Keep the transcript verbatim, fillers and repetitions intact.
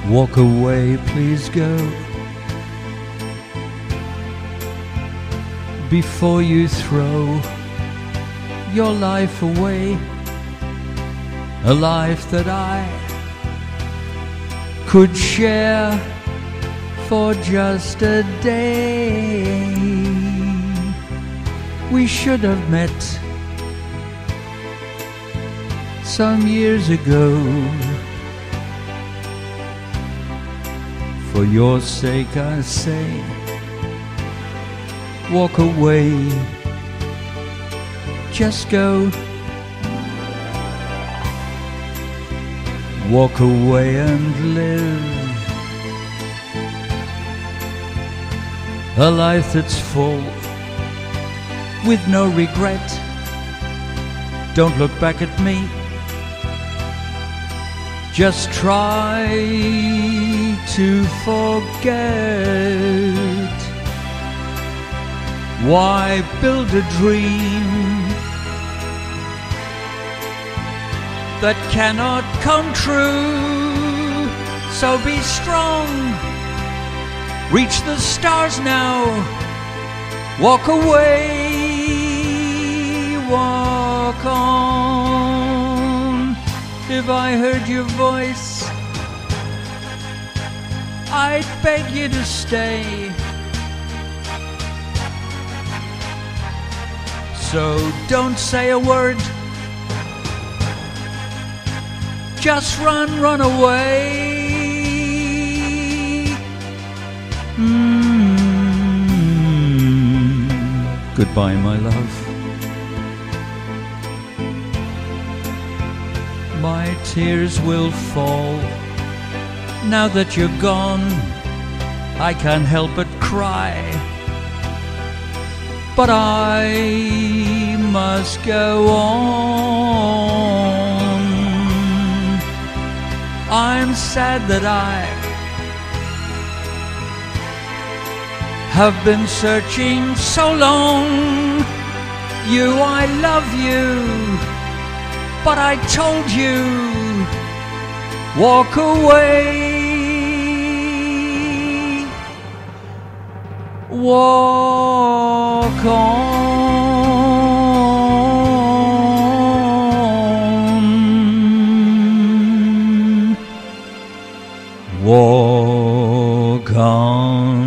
Walk away, please go, before you throw your life away, a life that I could share for just a day. We should have met some years ago. For your sake I say, walk away, just go. Walk away and live a life that's full, with no regret. Don't look back at me, just try to forget. Why build a dream that cannot come true? So be strong, reach the stars now, walk away, walk on. If I heard your voice, I'd beg you to stay. So don't say a word, just run, run away. Mm-hmm. Goodbye, my love. My tears will fall now that you're gone. I can't help but cry, but I must go on. I'm sad that I have been searching so long. You, I love you, but I told you, walk away. Walk on, walk on.